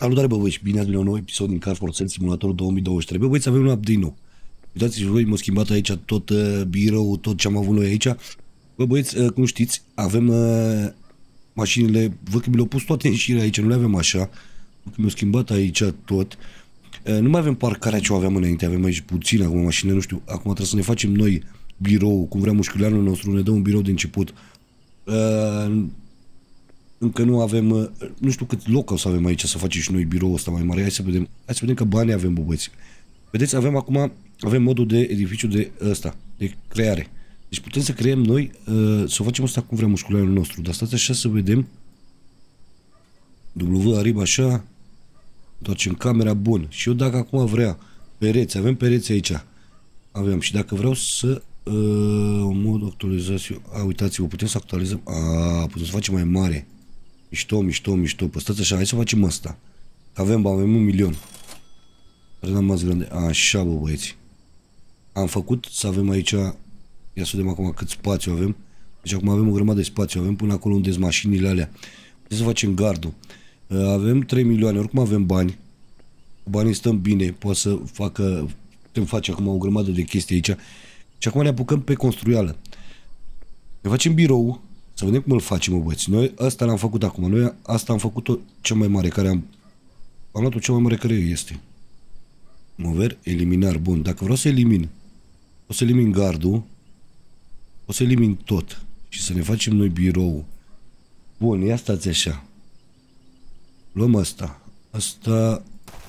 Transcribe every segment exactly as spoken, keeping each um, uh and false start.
Salutare, bă, băieți, bine ați venit la un nou episod din Car for Sale Simulator două mii douăzeci și trei. Bă, băieți, avem un update nou. Uitați-vă voi, m-a schimbat aici tot uh, birou, tot ce am avut noi aici. Bă, băieți, uh, cum știți, avem uh, mașinile, văd că mi le-au pus toate în șire aici, nu le avem așa. Văd că mi-au schimbat aici tot. Uh, nu mai avem parcarea ce o aveam înainte, avem aici puțin acum mașinile, nu știu. Acum trebuie să ne facem noi birou, cum vrea mușchiuleanul nostru, ne dă un birou de început. Uh, Încă nu avem, nu știu cât loc o să avem aici să facem și noi biroul ăsta mai mare. Hai să vedem, hai să vedem că bani avem, bă, băieți. Vedeți, avem acum, avem modul de edificiu de ăsta, de creare. Deci putem să creăm noi, uh, să o facem asta cum vrea mușcularul nostru. Dar stați așa să vedem. W arriba așa, întoarcem camera, bun. Și eu dacă acum vrea pereți, avem pereți aici. Avem și dacă vreau să uh, mod actualizație, a, uitați-vă, putem să actualizăm, a, putem să facem mai mare. Mișto, mișto, mișto. Păi stați așa, hai să facem asta. Avem, avem un milion. Redam mai grande. Așa, bă, băieți. Am făcut să avem aici. Ia să vedem acum cât spațiu avem. Deci acum avem o grămadă de spațiu. Avem până acolo unde sunt mașinile alea. Putem să facem gardul. Avem trei milioane. Oricum avem bani. Banii stăm bine. Poate să facă. Putem face acum o grămadă de chestii aici. Și acum ne apucăm pe construială. Ne facem birou. Să vedem cum îl facem, mă, băieți. Noi asta l-am făcut acum. Noi asta am făcut-o cea mai mare care am... Am luat-o cea mai mare care este. Mover, eliminar. Bun. Dacă vreau să elimin, o să elimin gardul. O să elimin tot. Și să ne facem noi birou. Bun, ia stați așa. Luăm asta. Asta...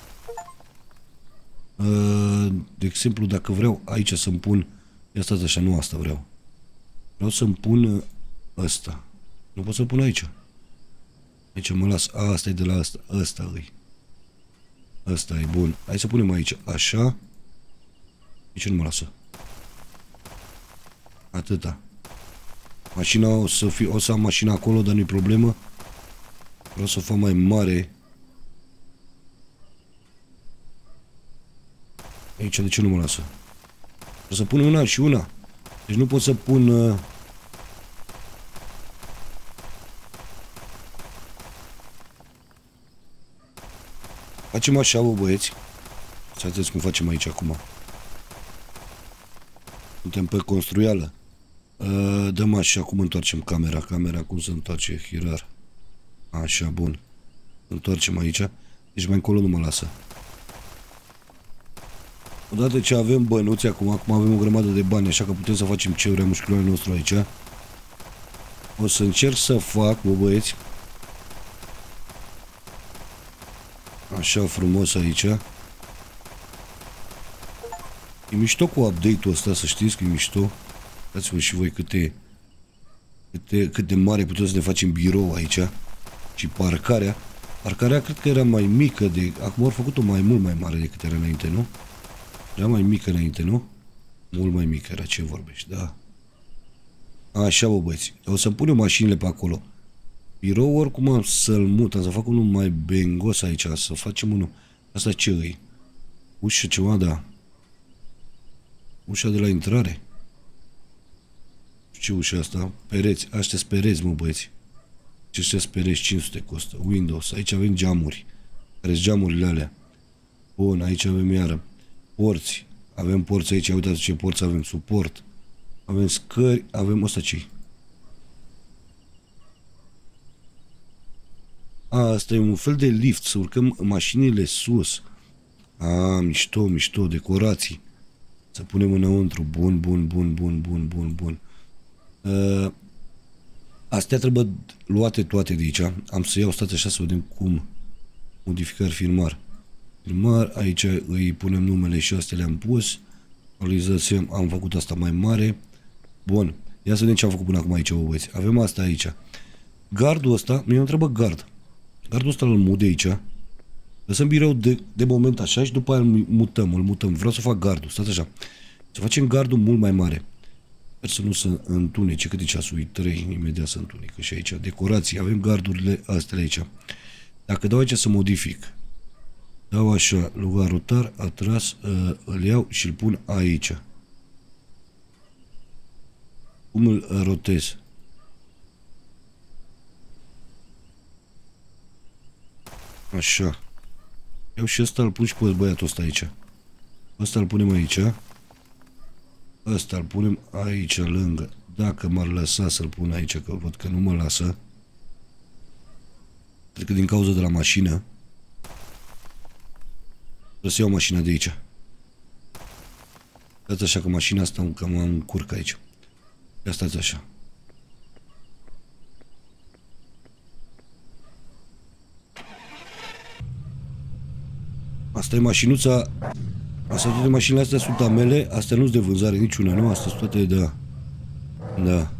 De exemplu, dacă vreau aici să-mi pun... Ia stați așa, nu asta vreau. Vreau să-mi pun... Asta. Nu pot să pun aici. Aici mă las. A, asta e de la asta. Asta îi. Asta e bun. Hai să punem aici. Așa. Aici nu mă lasă. Atâta. Mașina o să fie... O să am mașina acolo, dar nu-i problemă. Vreau să o fac mai mare. Aici de ce nu mă lasă? Vreau să pun una și una. Deci nu pot să pun... Uh... Facem așa, bă, băieți. Să vedeți cum facem aici acum. Suntem pe construială. Uh, dăm așa, cum întoarcem camera. Camera cum se întoarce, hirar. Așa, bun. Întoarcem aici. Deci mai încolo nu mă lasă. Odată ce avem bănuți acum, acum avem o grămadă de bani, așa că putem să facem ce vrea mușchiularul nostru aici. O să încerc să fac, bă, băieți. Așa frumos aici. E mișto cu update-ul ăsta, să știți că e mișto. Dați-vă și voi câte, câte, cât de mare putem să ne facem birou aici. Și parcarea. Parcarea cred că era mai mică de... Acum au făcut-o mai mult mai mare decât era înainte, nu? Era mai mică înainte, nu? Mult mai mică era, ce vorbești, da. Așa, bă, băieți. O să punem mașinile pe acolo. Birou oricum am să-l mut, am să fac unul mai bengos aici, să facem unul. Asta ce îi? Ușă ceva, da. Ușa de la intrare. Ce ușa asta? Pereți, aștia pereți, mă, băieți. Ce ăștia pereți, cinci sute costă. Windows, aici avem geamuri. Care-s geamurile alea. Bun, aici avem iară. Porți, avem porți aici, uitați ce porți avem, suport. Avem scări, avem ăsta ce-i? A, asta e un fel de lift, să urcăm mașinile sus. A, mișto, mișto, decorații. Să punem înăuntru. Bun, bun, bun, bun, bun, bun, bun. Uh, astea trebuie luate toate de aici. Am să iau, stați așa să vedem cum. Modificări firmar. Firmar, aici îi punem numele și astea le-am pus. Actualizăm, am făcut asta mai mare. Bun, ia să vedem ce am făcut până acum aici, bă, băieți. Avem asta aici. Gardul ăsta, mie mă întrebă gard. Gardul ăsta îl mut de aici. Lăsăm birou de, de moment așa și după aia îl mutăm, îl mutăm. Vreau să fac gardul, stați așa. Să facem gardul mult mai mare. Sper să nu se întunece. Cât e ceasul? trei, imediat se întunecă și aici. Decorații, avem gardurile astea aici. Dacă dau aici să modific. Dau așa, lugar rotar, atras, uh, îl iau și îl pun aici. Cum îl rotez? Așa. Eu și ăsta îl pun și pe băiatul ăsta aici. Ăsta îl punem aici. Ăsta îl punem aici lângă. Dacă m-ar lăsa să-l pun aici, că văd că nu mă lasă. Cred că din cauza de la mașină. Trebuie să iau mașina de aici. Stați așa că mașina asta încă mă încurc aici. Ia stați așa. Asta e mașinuța. Astea toate mașinile astea sunt a mele. Astea nu sunt de vânzare niciuna, nu? Astea sunt toate de... Da.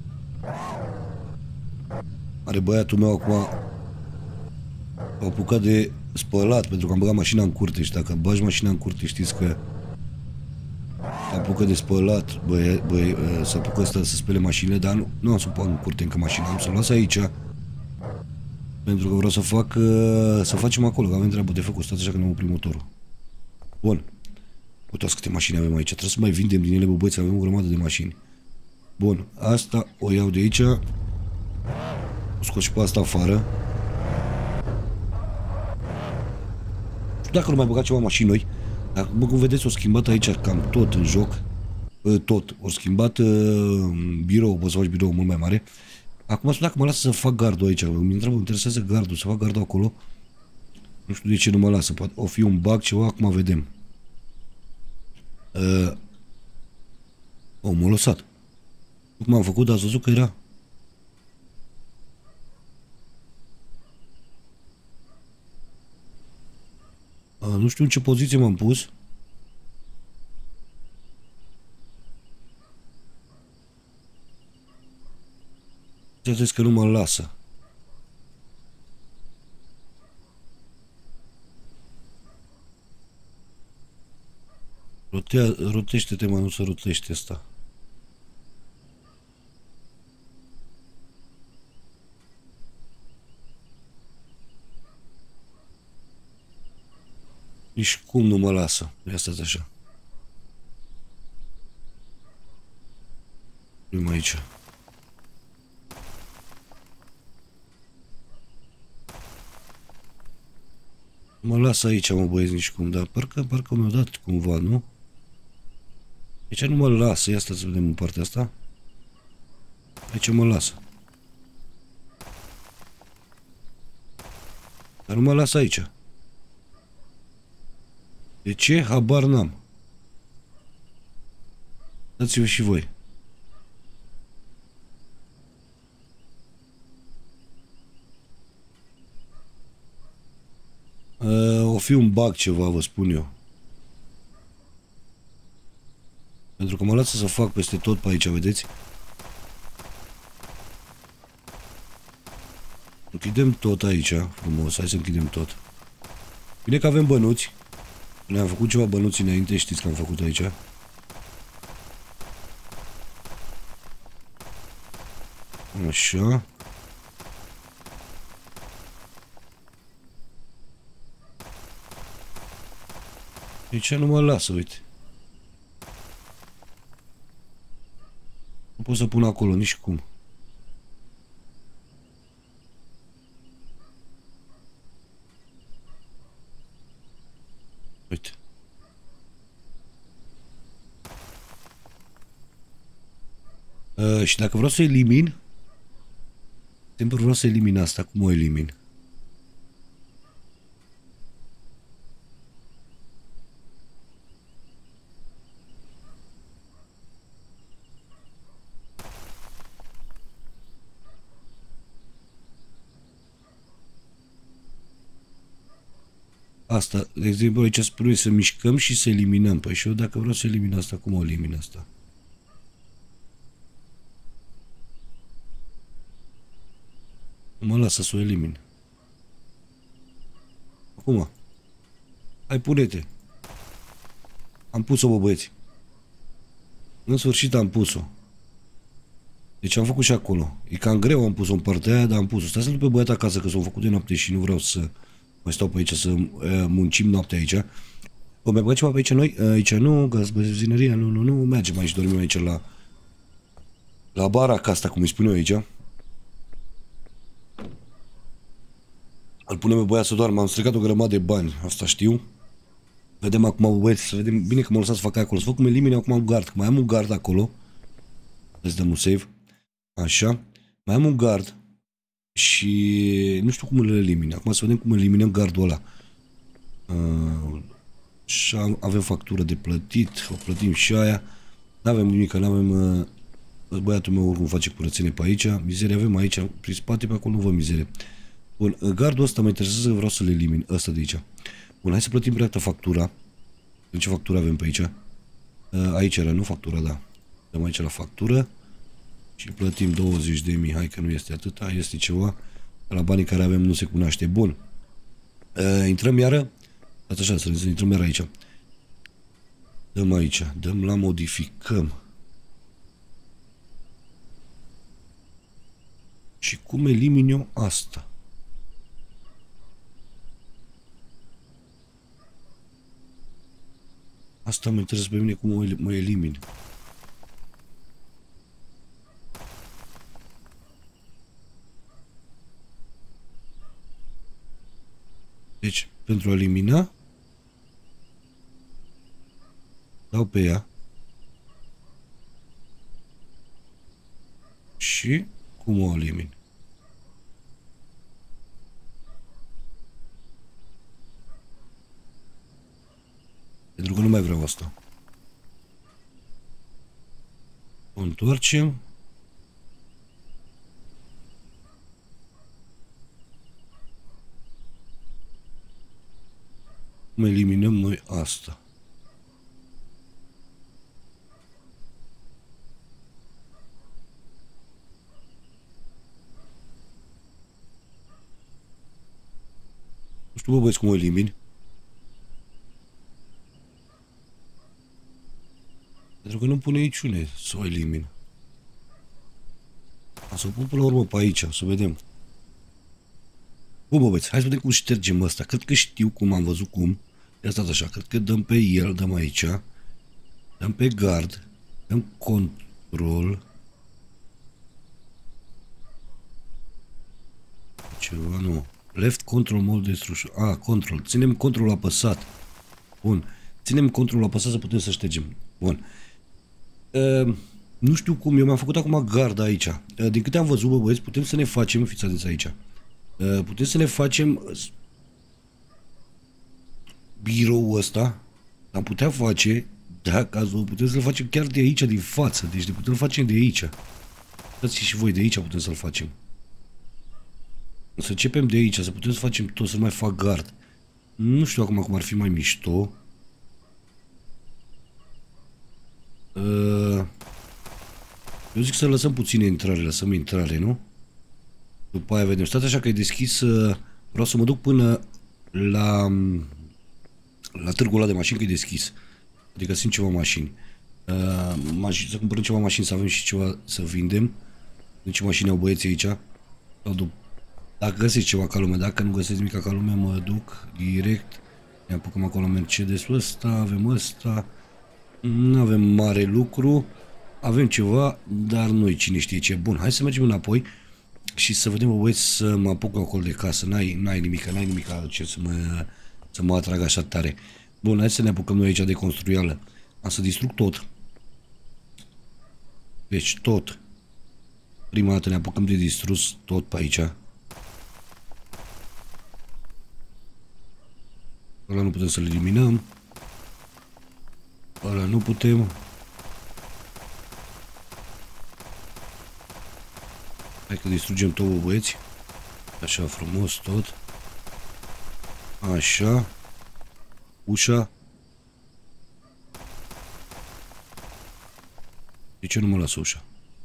Are băiatul meu acum a apucat de spălat, pentru că am băgat mașina în curte și dacă bagi mașina în curte știți că a apucat de spălat, băie, băie, să apucă ăsta să spele mașinile, dar nu, nu am să pun în curte încă mașina, am să-l las aici pentru că vreau să fac, să facem acolo, că avem treabă de făcut, stați așa că ne oprim motorul. Bun. Uitați câte mașini avem aici, trebuie să mai vindem din ele, bă, băieți, avem o grămadă de mașini. Bun, asta o iau de aici. O scot și pe asta afară. Dacă nu mai băgat ceva mașini noi. Dacă, bă, cum vedeți, o schimbat aici cam tot în joc. Tot. O schimbat uh, birou, poți să faci birou mult mai mare. Acum spun dacă mă lasă să fac gardul aici. Mi întreabă, mă interesează gardul, să fac gardul acolo. Nu știu de ce nu mă lasă. Poate o fi un bug, ceva, acum vedem. Uh, o, m-a lăsat. Cum am făcut, ați văzut că era. A, nu știu în ce poziție m-am pus. Vedeți că nu mă lasă. Rotea, rotește-te, mă, nu se rotește asta. Nici cum nu mă lasă. Ia stați așa. Uim aici. Mă lasă aici, mă, băieți, nici cum, dar parcă, parcă mi-au dat cumva, nu? Aici nu mă lasă. Ia stați să vedem în partea asta. Aici mă lasă. Dar nu mă lasă aici. De ce? Habar n-am. Dați-vă și voi. Uh, o fi un bug ceva, vă spun eu. Pentru că mă lasă să fac peste tot pe aici, vedeți? Închidem tot aici, frumos. Hai să închidem tot. Bine că avem bănuți. Ne-am făcut ceva bănuți înainte, știți că am făcut aici. Așa. Aici nu mă lasă, uite. Nu pot să pun acolo, nici cum. Uite. Uh, și dacă vreau să elimin, simplu vreau să elimin asta. Cum o elimin? Asta, de exemplu, aici spune să mișcăm și să eliminăm. Păi și eu dacă vreau să elimin asta, cum o elimin asta? Mă lasă să o elimin. Acum. Hai, pune-te. Am pus-o, bă, băieți. În sfârșit am pus-o. Deci am făcut și acolo. E cam greu, am pus-o în partea aia, dar am pus-o. Stai să-l pe băiat acasă, că s-au făcut de noapte și nu vreau să mai stau pe aici, să muncim noaptea aici. O mai băgat ceva pe aici noi? Aici nu, gaz, benzinăria, nu, nu, nu. Mergem aici, dormim aici la la baraca asta, cum îi spun eu aici. Îl punem pe băiat să doarmă. Am stricat o grămadă de bani. Asta știu. Vedem acum, băieți, să vedem. Bine că m-au lăsat să fac acolo. Să fac cum elimine acum un gard. Că mai am un gard acolo. Îți dăm un save. Așa. Mai am un gard. Și nu știu cum îl elimin. Acum să vedem cum eliminăm gardul ăla. Uh, și avem factură de plătit. O plătim și aia. N-avem nimic, n-avem... Uh, băiatul meu oricum face curățenie pe aici. Mizerie avem aici. Prin spate pe acolo nu văd mizerie. Bun, gardul ăsta mă interesează că vreau să-l elimin. Ăsta de aici. Bun, hai să plătim dreapta factura. De ce factură avem pe aici? Uh, aici era, nu factura, da. Dăm aici la factură. Și plătim douăzeci de mii. Hai că nu este atâta, este ceva. La banii care avem nu se cunoaște. Bun. Uh, intrăm iară. Dați așa, să ne intrăm iară aici. Dăm aici. Dăm la modificăm. Și cum elimin eu asta? Asta mă interesează pe mine cum mă, mă elimin. Deci, pentru a elimina, dau pe ea. Și cum o elimin? Pentru că nu mai vreau asta. O întoarcem. Cum eliminăm noi asta? Nu știu, bă, băieți, cum o elimin. Pentru că nu pune niciune să o elimin. O să o pun până la urmă pe aici, să vedem. Bun, bă, băieți, hai să vedem cum ștergem ăsta. Cred că știu cum, am văzut cum. Ia stați așa, cred că dăm pe el, dăm aici. Dăm pe gard. Dăm control. Ceva, nu. Left control mode destruction. A, control. Ținem control apăsat. Bun. Ținem control apăsat să putem să ștergem. Bun. Uh, nu știu cum, eu mi-am făcut acum gard aici. Uh, din câte am văzut, bă, băieți, putem să ne facem, fiți atenți aici. Uh, putem să ne facem biroul ăsta. Am putea face, da, cazul, putem să-l facem chiar de aici, din față. Deci de putem face de aici. Dați și voi, de aici putem să-l facem. Să începem de aici, să putem să facem tot, să mai fac gard. Nu știu acum cum ar fi mai mișto. Uh, eu zic să lăsăm puține intrare, lăsăm intrare, nu? După aia vedem. Stați așa că e deschis. Uh, vreau să mă duc până la la târgul ăla de mașini, că e deschis. Adică sunt ceva mașini. Uh, mașini, să cumpărăm ceva mașini, să avem și ceva să vindem. Deci ce mașini au băieții aici? Dacă găsesc ceva ca lume, dacă nu găsesc nimic ca lume, mă duc direct. Ne apucăm acolo Mercedes-ul ăsta, avem ăsta. Nu avem mare lucru. Avem ceva, dar noi cine știe ce. Bun, hai să mergem înapoi și să vedem, băieți, să mă apuc acolo de casă. N-ai, n-ai nimic, n-ai nimic ce să mă, să mă atrag așa tare. Bun, hai să ne apucăm noi aici de construială. Am să distrug tot. Deci tot. Prima dată ne apucăm de distrus tot pe aici. Ăla nu putem să-l eliminăm. Ăla nu putem. Hai că distrugem tot, băieți. Așa frumos tot. Așa. Ușa. De ce nu mă lasă ușa?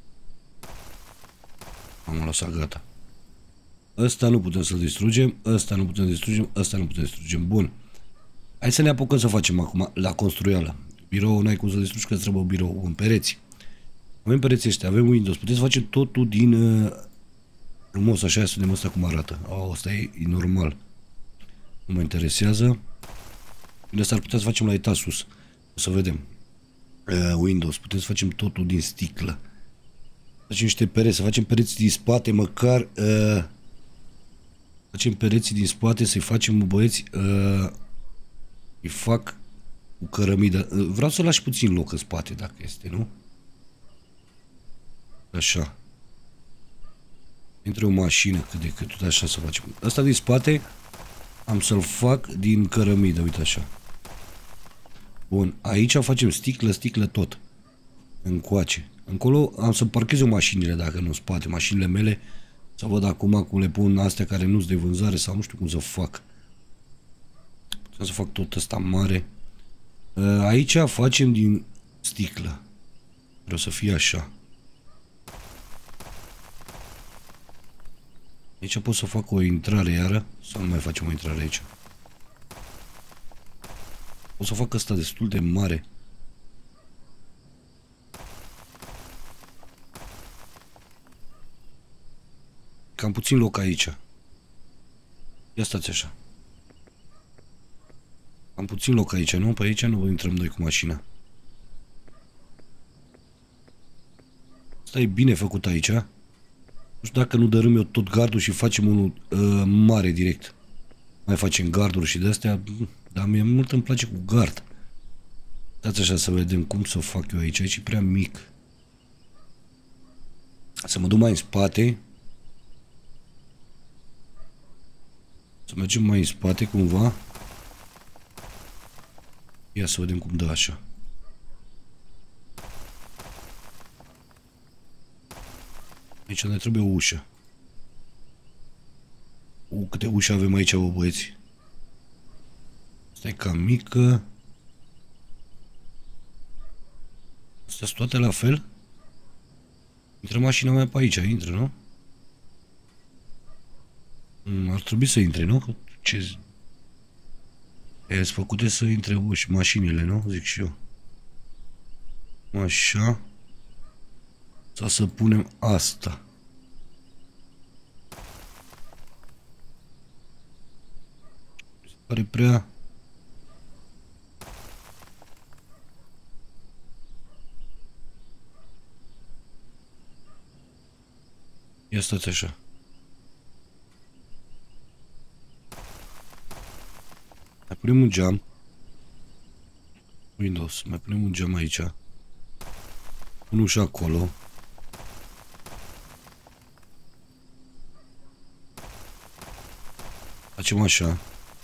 Am lăsat, gata. Ăsta nu putem să-l distrugem. Ăsta nu putem să distrugem. Ăsta nu putem să distrugem. Bun. Hai să ne apucăm să facem acum la construială. Birou n-ai cum să distrugi, că trebuie birou în pereți. Avem pereții ăștia, avem Windows. Puteți face totul din uh, frumos, așa, să vedem ăsta cum arată. Oh, ăsta e, e normal. Nu mă interesează. Bine, asta ar putea să facem la etaj sus. O să vedem. Uh, Windows, putem să facem totul din sticlă. Facem niște pereți, să facem pereți din spate, măcar uh, Facem pereții din spate, să-i facem, băieți, uh, îi fac cu cărămidă. Uh, vreau să lași puțin loc în spate, dacă este, nu? Așa. Între o mașină, cât de cât, tot așa să facem. Asta din spate am să-l fac din cărămidă, uite așa. Bun, aici facem sticlă, sticlă tot. Încoace. Încolo am să parchez eu mașinile, dacă nu în spate, mașinile mele. Să văd acum cum le pun astea care nu-s de vânzare sau nu știu cum să fac. Putem să fac tot ăsta mare. Aici facem din sticlă. Vreau să fie așa. Aici pot să fac o intrare iară. Sau nu mai facem o intrare aici? Pot să fac asta destul de mare. Cam puțin loc aici. Ia stați așa. Am puțin loc aici, nu? Pe aici nu intrăm noi cu mașina. Asta e bine făcut aici. Nu știu dacă nu dărâm eu tot gardul și facem unul uh, mare direct. Mai facem garduri și de-astea. Dar mie mult îmi place cu gard. Dați așa să vedem cum să fac eu aici. Aici e prea mic. Să mă duc mai în spate. Să mergem mai în spate cumva. Ia să vedem cum dă așa. Aici ne trebuie o ușă. U, câte uși avem aici, bă, băieți. Asta e cam mică. Astea sunt toate la fel? Intră mașina mea pe aici, intră, nu? Mm, ar trebui să intre, nu? Ce... E-s făcute să intre uși, mașinile, nu? Zic și eu. Așa. Sau să punem asta. Mi se pare prea... Ia stați așa. Mai punem un geam. Windows. Mai punem un geam aici. Un ușă acolo. Facem așa.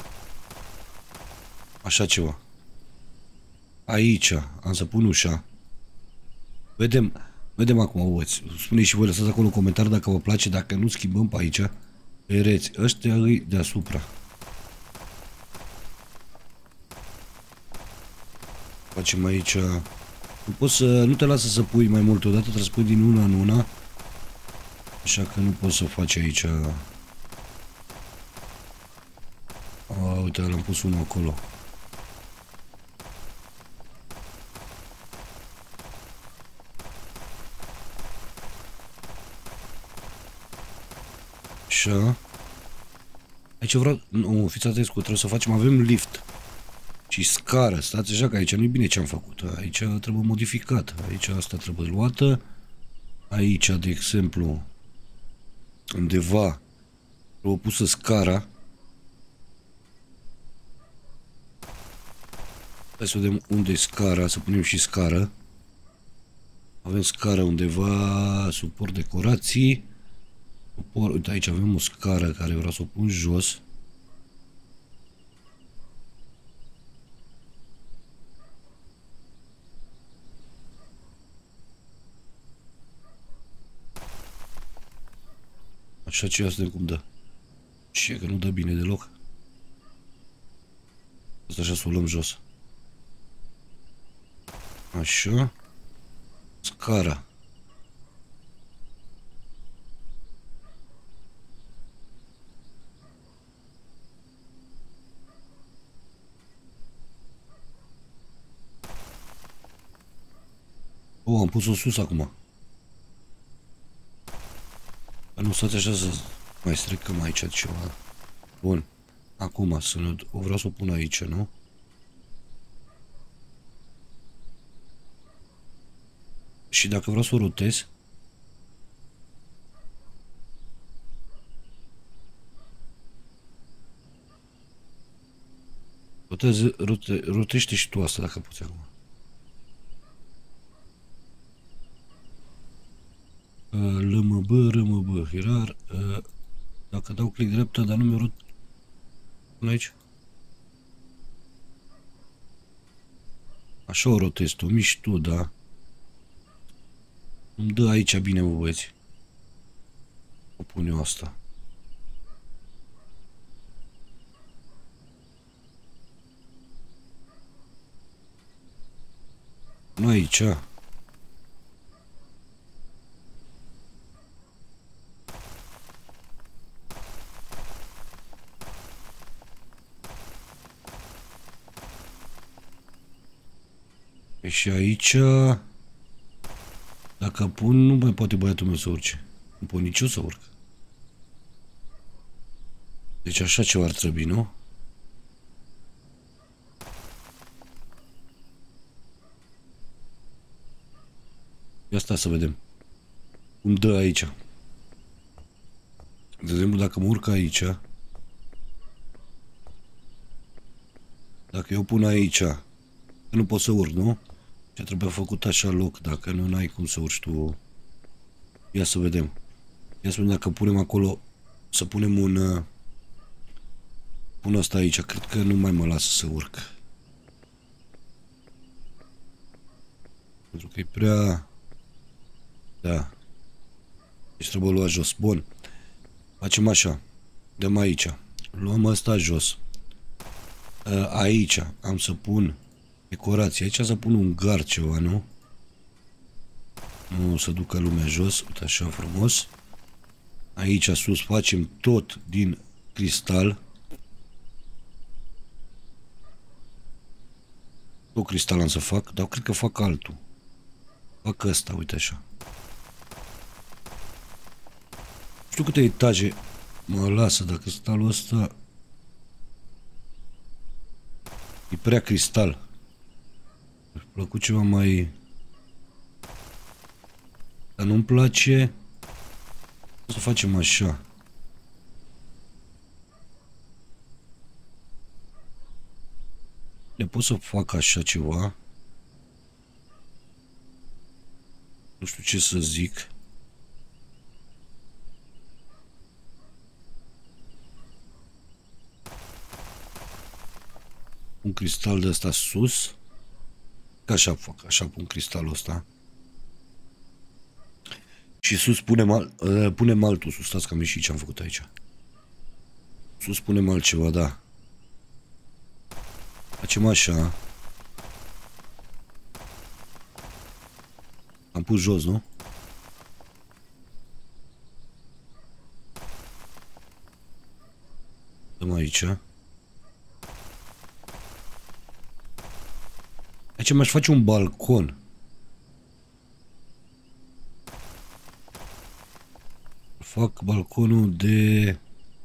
Așa ceva. Aici am să pun ușa. Vedem. Vedem acum, băieți. Spuneți și voi, lăsați acolo în comentarii dacă vă place. Dacă nu, schimbăm pe aici. Pereți. Ăștia îi deasupra. Facem aici. Nu poți să... Nu te lasă să pui mai mult odată. Trebuie să pui din una în una. Așa că nu poți să faci aici. A, uite, l-am pus unul acolo. Așa. Aici vreau... Nu, fiți atenți cu trebuie să facem... Avem lift. Și scară. Stați așa că aici nu-i bine ce am făcut. Aici trebuie modificat. Aici asta trebuie luată. Aici, de exemplu, undeva trebuie pusă scara. Hai să vedem unde e scara, să punem și scară. Avem scară undeva, suport decorații. Suport, uite aici avem o scară care vreau să o pun jos. Așa ce asta cum dă. Ce că nu dă bine deloc. Asta așa să o luăm jos. Așa. Scara. Oh, am pus-o sus acum. Nu stați așa să mai strecăm aici ceva. Bun. Acum să ne... O vreau să o pun aici, nu? Și dacă vreau să o rotez, Roteze, rote, rotește și tu asta dacă poți acum. L M B, R M B, hirar. Dacă dau click dreapta, dar nu mi-o rot... Până aici. Așa o rotez tu, miști tu, da. Îmi dă aici bine, mă, băieți. O pun eu asta. Nu aici. E și aici... Dacă pun, nu mai poate băiatul meu să urce. Nu pot nici eu să urc. Deci așa ceva ar trebui, nu? Ia sta să vedem. Cum dă aici. De exemplu, dacă mă urc aici... Dacă eu pun aici... Nu pot să urc, nu? Ce trebuie făcut așa loc, dacă nu, n-ai cum să urci tu. Ia să vedem. Ia să vedem dacă punem acolo, să punem un... Pun asta aici, cred că nu mai mă lasă să urc. Pentru că e prea... Da. Deci trebuie luat jos. Bun. Facem așa. Dăm aici. Luăm asta jos. Aici am să pun... Decorație. Aici să pun un gard ceva, nu? Nu, să ducă lumea jos. Uite așa frumos. Aici sus facem tot din cristal. Tot cristal am să fac, dar cred că fac altul. Fac ăsta, uite așa. Nu știu câte etaje mă lasă, dar cristalul ăsta e prea cristal. Mi-a plăcut ceva mai... Dar nu-mi place... O să facem așa. Le pot să fac așa ceva. Nu știu ce să zic. Un cristal de ăsta sus. Ca așa fac, așa pun cristalul ăsta. Și sus punem, al, uh, punem altul. Sus, stați că am ieșit ce am făcut aici. Sus punem altceva, da. Facem așa. Am pus jos, nu? Dăm aici. Aici mi-aș face un balcon. Fac balconul de...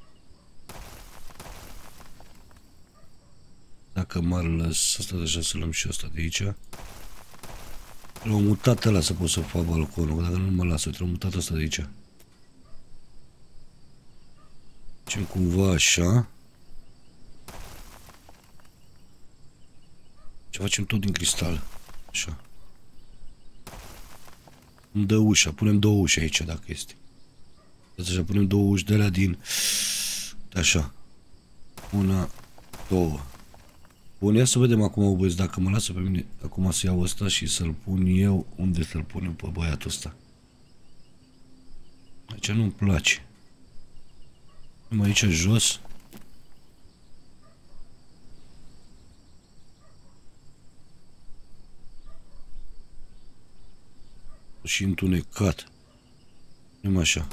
Dacă m-ar lăsa, asta deja să luăm și asta de aici. L-am mutat ăla să pot să fac balconul, dacă nu mă lasă, trebuie mutat asta de aici. Facem cumva așa. Ce facem tot din cristal. Așa. Îmi dă ușa, punem două uși aici dacă este. Așa, punem două uși de alea din... Așa. Una, două. Bun, ia să vedem acum, băieți, dacă mă lasă pe mine acum să iau ăsta și să-l pun eu. Unde să-l punem pe băiatul ăsta? Aici nu-mi place. Numai aici jos. Și întunecat. Numai așa.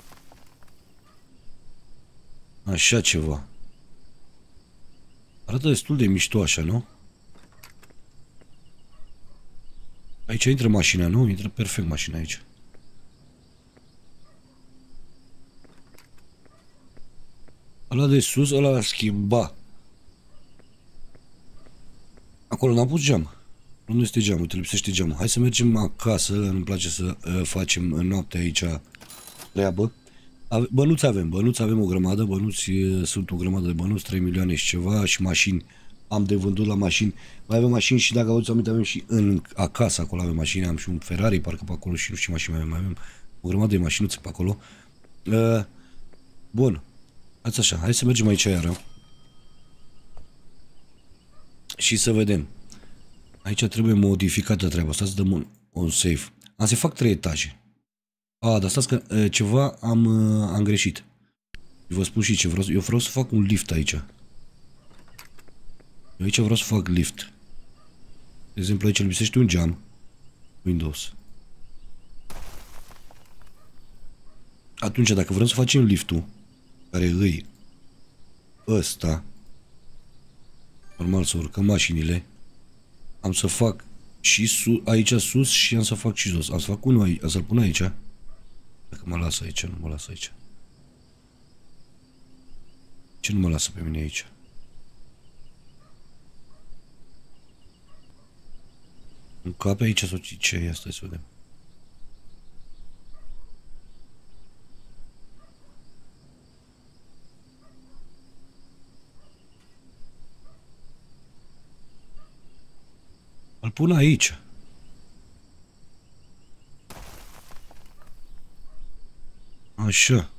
Așa ceva. Arată destul de mișto așa, nu? Aici intră mașina, nu? Intră perfect mașina aici. Ăla de sus, ăla a schimba. Acolo n-am pus geam. Nu este geam, uite, lipsește geamul. Hai să mergem acasă, nu-mi place să uh, facem noaptea aici treabă. Ave bănuți avem, bănuți avem o grămadă, bănuți uh, sunt o grămadă de bănuți, trei milioane și ceva și mașini am de vândut la mașini. Mai avem mașini și dacă auzi aminte avem și în acasă acolo avem mașini, am și un Ferrari parcă pe acolo și nu știu ce mașini mai avem, mai avem o grămadă de mașinuțe pe acolo. Uh, bun. Ați așa, hai să mergem aici iară. Și să vedem. Aici trebuie modificată treaba asta, să dăm un, un save. Am să fac trei etaje. A, dar stați că uh, ceva am, uh, am greșit. Vă spun și ce vreau. Eu vreau să fac un lift aici. Eu aici vreau să fac lift. De exemplu, aici lipsește un geam. Windows. Atunci, dacă vrem să facem liftul, care îi ăsta, normal să urcăm mașinile, am să fac și su aici sus și am să fac și jos. Am să fac unul aici, am să-l pun aici. Dacă mă lasă aici, nu mă lasă aici. Ce nu mă lasă pe mine aici? Un cap aici sau ce e asta? Să vedem. Îl pun aici. Așa.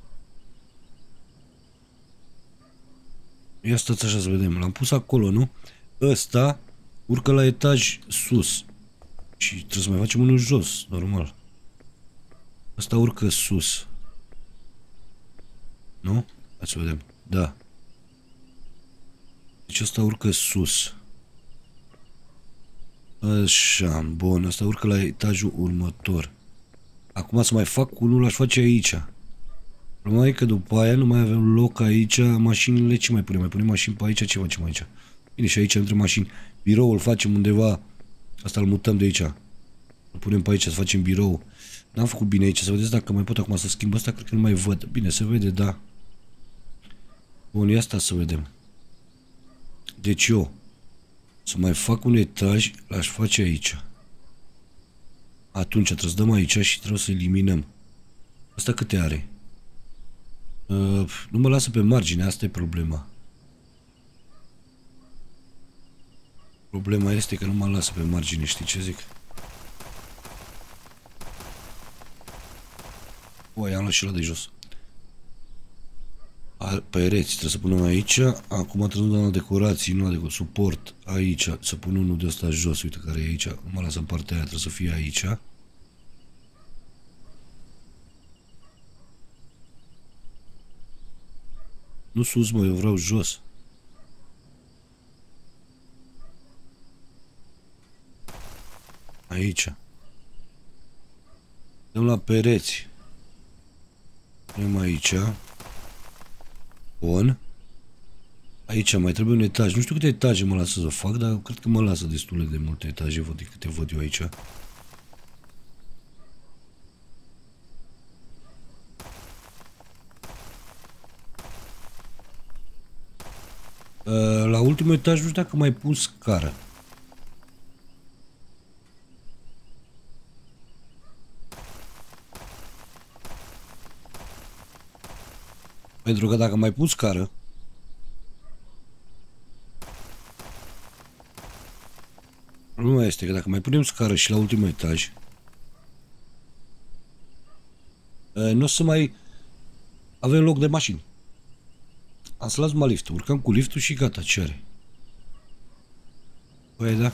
Ia stați așa să vedem. L-am pus acolo, nu? Ăsta urcă la etaj sus. Și trebuie să mai facem unul jos, normal. Ăsta urcă sus. Nu? Hai să vedem. Da. Deci ăsta urcă sus. Așa, bun. Ăsta urcă la etajul următor. Acum să mai fac unul, l-aș face aici. Problema e că după aia nu mai avem loc aici. Mașinile ce mai punem? Mai punem mașini pe aici? Ce facem aici? Bine, și aici între mașini. Biroul îl facem undeva. Asta îl mutăm de aici. Îl punem pe aici să facem birou. N-am făcut bine aici. Să vedeți dacă mai pot acum să schimb asta. Cred că nu mai văd. Bine, se vede, da. Bun, ia asta să vedem. Deci eu să mai fac un etaj, l-aș face aici. Atunci trebuie să dăm aici și trebuie să eliminăm. Asta câte are? Uh, nu mă lasă pe margine, asta e problema. Problema este că nu mă lasă pe margine, știi ce zic? O, i-am luat și la de jos. Pereți, trebuie să punem aici. Acum trebuie să dăm la decorații, nu la decorații, suport aici, să pun unul de ăsta jos, uite care e aici. Nu mă lasă în partea aia, trebuie să fie aici. Nu sus, mă, eu vreau jos. Aici. Dăm la pereți. Punem aici. Bun. Aici mai trebuie un etaj. Nu știu câte etaje mă lasă să fac, dar cred că mă lasă destule de multe etaje, văd câte văd eu aici. La ultimul etaj nu știu dacă mai pun scară. Pentru că dacă mai pun scară, problema este că dacă mai punem scară și la ultimul etaj, nu o să mai avem loc de mașini. Am să las numai liftul. Urcăm cu liftul și gata, ce are? Păi da.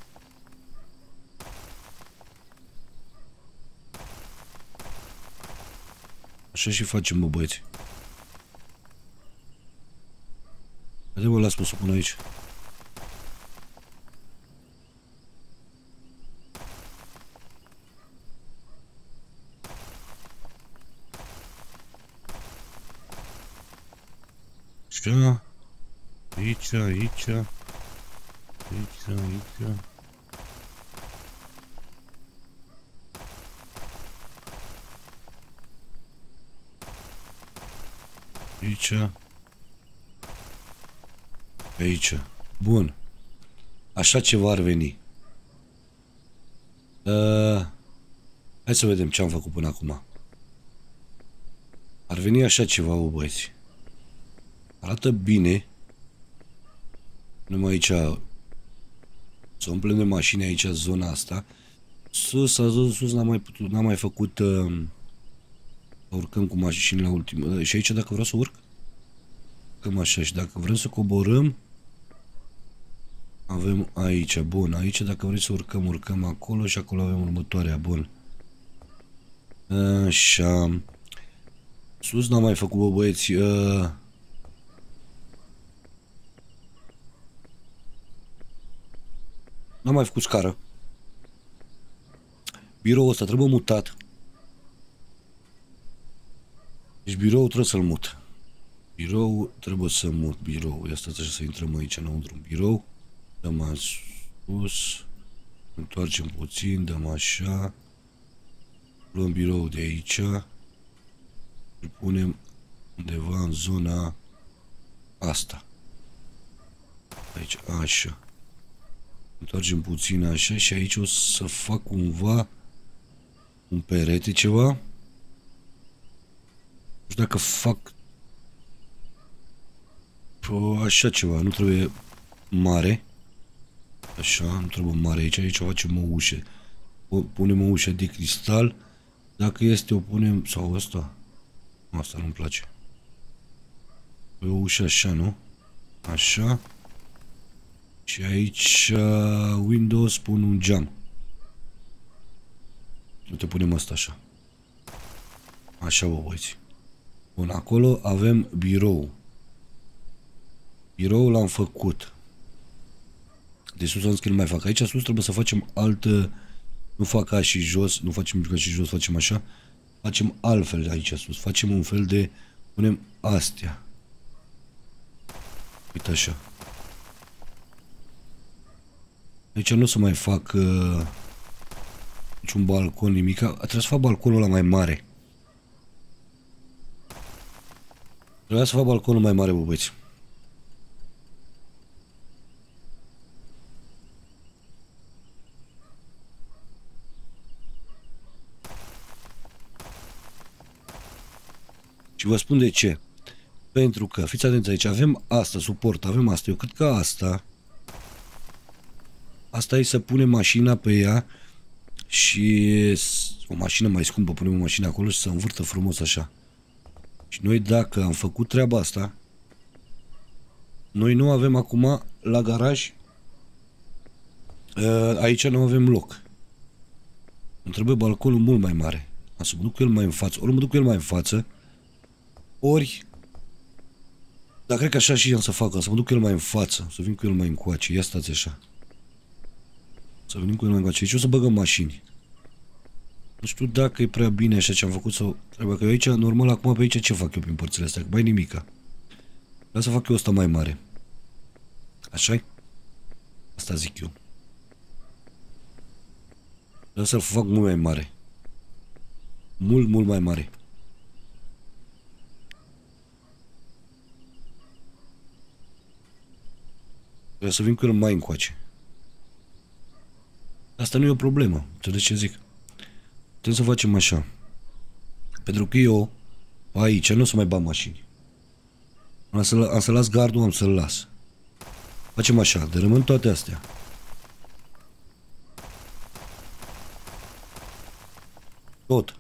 Așa și facem, mă, băieți. Haide, mă, las-mă să o pun aici. Așa. Aici, aici. Aici, aici. Aici. Aici. Bun. Așa ceva ar veni. Uh, hai să vedem ce am făcut până acum. Ar veni așa ceva, bă, băieți. Arată bine. Numai aici să umplem de mașini aici, zona asta. Sus, a zis, sus n-am mai putut, n-am mai făcut uh, urcăm cu mașini la ultimă. Și aici dacă vreau să urc, cam așa. Și dacă vrem să coborâm, avem aici, bun. Aici dacă vrem să urcăm, urcăm acolo și acolo avem următoarea, bun. Așa. Sus n-am mai făcut, bă, băieți. Uh... N-am mai făcut scară. Biroul ăsta trebuie mutat. Deci biroul trebuie să-l mut. Birou trebuie să mut. Birou. Ia stați așa să intrăm aici înăuntru în birou. Dăm sus. Întoarcem puțin. Dăm așa. Luăm birou de aici. Îl punem undeva în zona asta. Aici. Așa. Întoarcem puțin așa și aici o să fac cumva un perete ceva. Nu știu dacă fac așa ceva, nu trebuie mare. Așa, nu trebuie mare aici, aici facem o ușă. O, punem o ușă de cristal. Dacă este o punem, sau asta. Asta nu-mi place. O ușă așa, nu? Așa. Și aici Windows pun un geam. Nu te punem asta așa. Așa, bă, băieți. Bun, acolo avem birou. Biroul l-am făcut. De sus am zis că nu mai fac. Aici sus trebuie să facem altă. Nu fac ca și jos. Nu facem ca și jos, facem așa. Facem altfel aici sus. Facem un fel de. Punem astea. Uite așa. Aici nu o să mai fac uh, niciun balcon, nimic. Trebuie să fac balconul ăla mai mare. Trebuia să fac balconul mai mare, bă, băieți. Și vă spun de ce. Pentru că, fiți atenți aici, avem asta, suport, avem asta. Eu cred că asta... Asta e să punem mașina pe ea și o mașină mai scumpă, punem o mașină acolo și să învârtă frumos așa. Și noi dacă am făcut treaba asta, noi nu avem acum la garaj, aici nu avem loc. Îmi trebuie balconul mult mai mare. Am să mă duc cu el mai în față, ori mă duc cu el mai în față, ori, dar cred că așa și am să fac, am să mă duc cu el mai în față, să vin cu el mai încoace, ia stați așa. Să venim cu el mai încoace. Aici o să băgăm mașini. Nu știu dacă e prea bine așa ce am făcut sau trebuie că eu aici, normal, acum pe aici ce fac eu prin părțile astea? Că mai nimica. Vreau să fac eu asta mai mare. Așa-i? Asta zic eu. Vreau să-l fac mult mai mare. Mult, mult mai mare. Vreau să vin cu el mai încoace. Asta nu e o problemă. Înțelegi ce zic? Putem să facem așa. Pentru că eu aici nu o să mai bag mașini. Am să, am să las gardul, am să-l las. Facem așa, dărâmăm toate astea. Tot.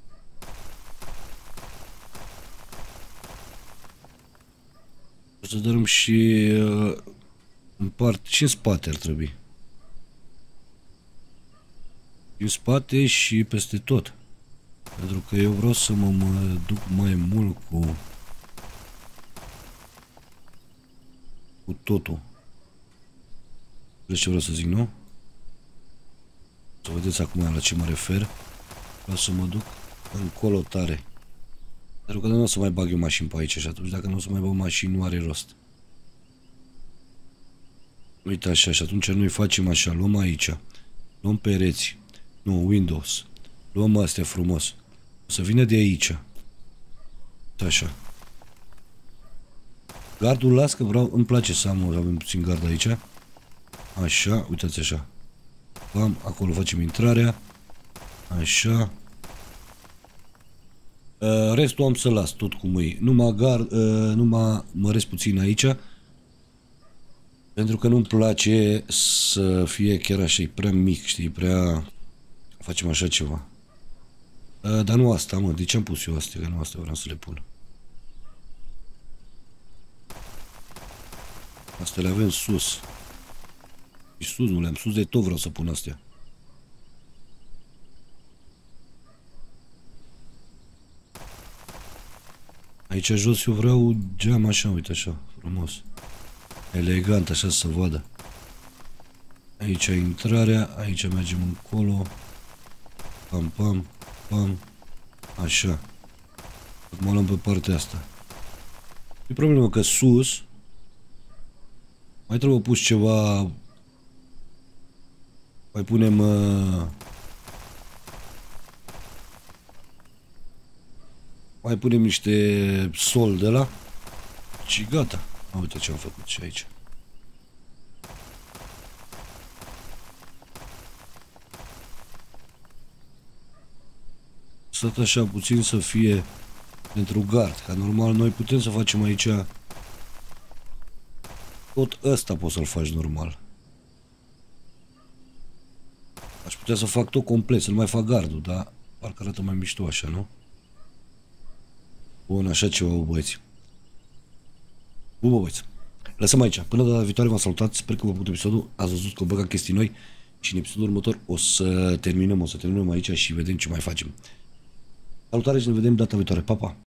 O să dărâm și uh, în parte, și în spate ar trebui. În spate și peste tot. Pentru că eu vreau să mă, mă duc mai mult cu cu totul. Vreți ce vreau să zic, nu? Să vedeți acum la ce mă refer. Vreau să mă duc încolo tare. Pentru că nu o să mai bag eu mașini pe aici și atunci dacă nu o să mai bag mașini nu are rost. Uite așa și atunci noi facem așa. Luăm aici. Luăm pereți. Nu, Windows. Luăm astea frumos. O să vină de aici. Așa. Gardul las că vreau, îmi place să am, avem puțin gard aici. Așa, uitați așa. Bam, acolo facem intrarea. Așa. Uh, restul am să las tot cum e. Numai gard, uh, numai măresc puțin aici. Pentru că nu-mi place să fie chiar așa, e prea mic, știi, prea... Facem așa ceva. Uh, dar nu asta, mă, de ce am pus eu astea? Că nu asta vreau să le pun. Astea le avem sus. Și sus nu le-am, sus de tot vreau să pun astea. Aici jos eu vreau geam așa, uite așa, frumos. Elegant, așa să vadă. Aici intrarea, aici mergem încolo. Pam, pam, pam. Așa. Acum luăm pe partea asta. E problema că sus mai trebuie pus ceva. Mai punem uh... mai punem niște sol de la și gata. Uite ce am făcut și aici. Stat așa puțin să fie pentru gard, ca normal noi putem să facem aici tot ăsta poți să-l faci normal. Aș putea să fac tot complet, să nu mai fac gardul, dar parcă arată mai mișto așa, nu? Bun, așa ceva, băieți. Bun, bă, băieți. Lăsăm aici. Până data viitoare v-am salutat. Sper că v-a plăcut episodul. Ați văzut că băgăm chestii noi. Și în episodul următor o să terminăm, o să terminăm aici și vedem ce mai facem. Salutare și ne vedem data viitoare. Pa, pa!